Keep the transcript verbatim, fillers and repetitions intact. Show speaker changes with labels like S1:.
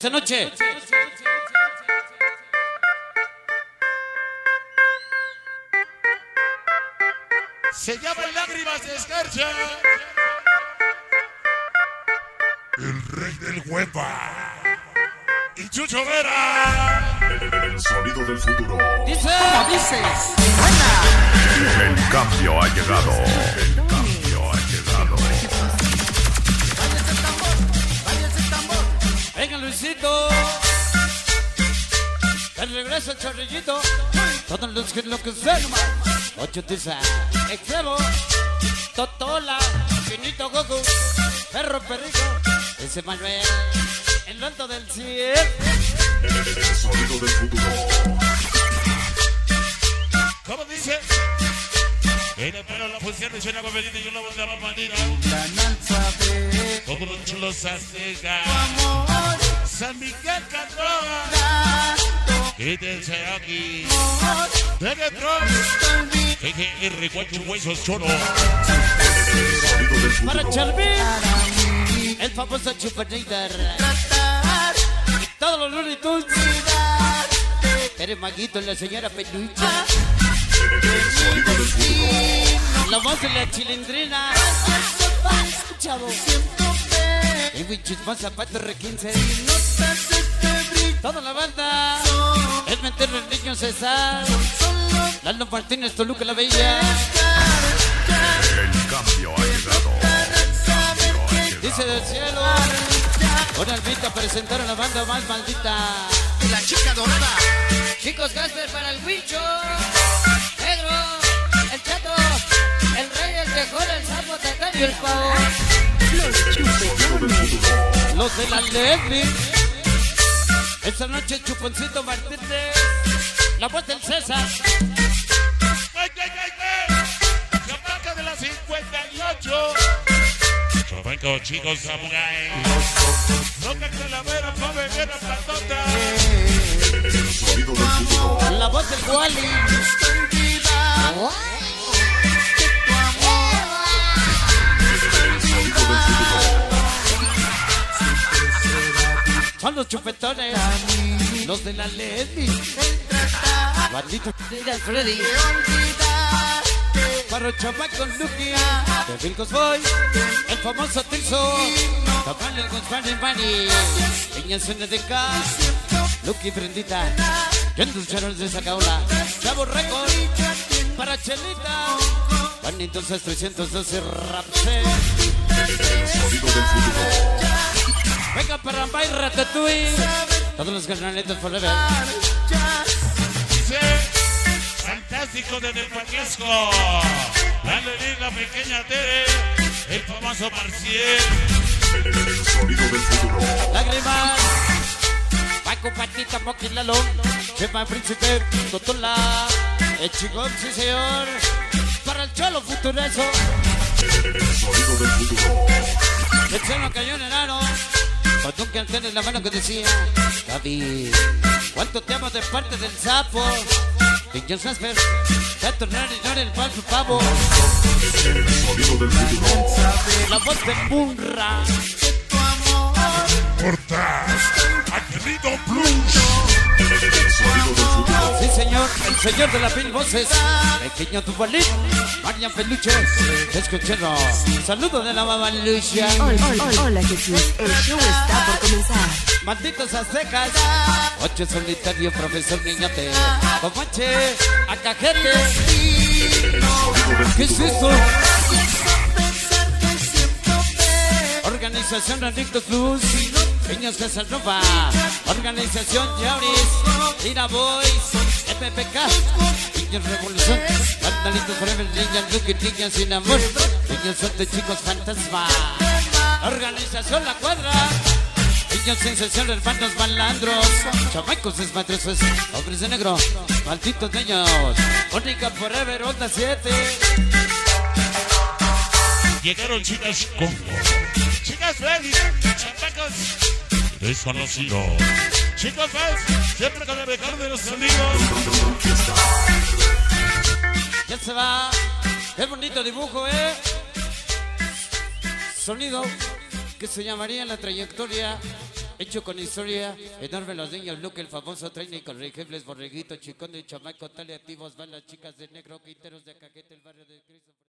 S1: Esta noche
S2: se llama Lágrimas de Escarcha. El rey del huepa. Y Chucho Vera.
S3: El sonido del futuro.
S1: dice,
S4: ¿Cómo dices? Buena.
S3: El cambio ha llegado. El cambio ha llegado.
S4: Váyase el tambor, váyase el tambor.
S1: venga Luisito. El regreso el chorrillito. Todos los que lo que ven. Ocho tiza, extremo. Totola, Pinito Goku, Perro Perrico, ese Manuel, el lento del cielo.
S3: El sonido del futuro.
S2: ¿Cómo dice? Viene pero la función de Chena Goberita y yo la voy a la manera.
S4: Canal sabe
S2: Todos los chulos aztecas.
S4: amor.
S2: San Miguel Cantoa.
S4: Tanto
S2: Quítense aquí.
S4: amor.
S2: Megatron.
S4: Estoy
S2: G G R cuatro huesos choro.
S3: El sonido del futuro.
S1: Para Charmin,
S4: para mí.
S1: el famoso Super Raider.
S4: Tratar
S1: Todos los Looney Tunes.
S4: de darte
S1: Eres Maguito, la señora Peluche.
S3: El sonido del futuro.
S1: La voz de la chilindrina. Chavo.
S4: siento ver.
S1: Y Wichis más zapatos re quince.
S4: Notas este brillo.
S1: Toda la banda. Es meterle el niño César.
S4: Solo
S1: Lalo Martínez, Toluca la Bella.
S3: El cambio ha llegado.
S1: Dice del cielo. Una almita a presentar a la banda más maldita.
S4: la chica dorada.
S1: Chicos, Gasper para el Huicho. Pedro, el Chato, el Rey, el Tejón, el Sapo, Tacán y el Pavo.
S4: Los chupechones.
S1: Los de la Leslie. Esta noche Chuponcito Martínez. La voz del César.
S2: ¡Ay, ay, ay, ay! Chamaca de la cincuenta y ocho. Chapanco, chicos, samurai. Roca Calavera, Paveguera, Platota.
S3: El sonido del futuro.
S1: La voz del Wally.
S4: Estoy viva. Que tu amor.
S3: El sonido del futuro.
S1: Son los chupetones. Los de la Leslie.
S4: Tratar
S1: Bandito de Freddy.
S4: de olvidarte.
S1: Para Chamaco Lucky. De Vilcos Boy. El famoso Tilso. Tocando el Gonzalo y Manny. Niñas en de K. Lucky Prendita. Yo endulzaron de esa caula. Chavo Record. Para Chelita. Juanitos trescientos doce Rapse.
S3: El sonido del futuro.
S1: Venga para May Ratatouille. Todos los carnaletos forever.
S2: Dice, fantástico desde el Paquesco. Dale la pequeña Tere. El famoso Marciel.
S3: El sonido del futuro.
S1: Lágrimas. Paco Patita Moquilalo. Chema Príncipe. Totola. El chingón, sí señor. Para el Cholo Futurazo.
S3: El sonido del futuro.
S1: El Chelo Cañón Enano. Con un cartel en la mano que decía: Gaby, ¿cuánto te amo de parte del sapo? Niños Jasper, Tato Nari, Nari, el pavo, pavo.
S3: El sonido del futuro.
S1: La voz de Munra.
S4: Tu amor.
S2: Cortaz. Angelito Plus.
S3: El sonido del futuro.
S1: Sí, señor, el señor de las mil voces. Pequeño Tubalín, Marian Peluche, escuchando. Saludo de la mamá Lucia.
S5: Hola, hola, hola Jesús, el show está por comenzar.
S1: Malditos aztecas. Ocho solitario, profesor Niñote. Comanche, Acajete. ¿Qué es esto?
S4: Pensar que siento ver.
S1: Organización Adictos Luz. Niños Casanova. Organización Yauris. Ira Boys. M P K. Niños Revolución. Vandalitos Forever. Niñas Lucky. Niñas Sin Amor. Niños son de chicos fantasma. Organización La Cuadra. Niños Sensación, hermanos malandros. Chamaicos desmadrosos. Hombres de negro. Malditos niños. Única Forever. Onda siete.
S2: Llegaron chicas Congo. Chicas Freddy. Chamacos desconocidos. Chicos fans. Siempre con el mejor de los amigos.
S1: Ya se va. Qué bonito dibujo, ¿eh? Sonido que se llamaría La Trayectoria hecho con historia, enorme los niños, Luke, el famoso técnico, Rey Jefles, Borreguito, Chicón de Chamaco, Tale activos, van las chicas de negro, Quinteros de Cajete, el barrio de Cristo.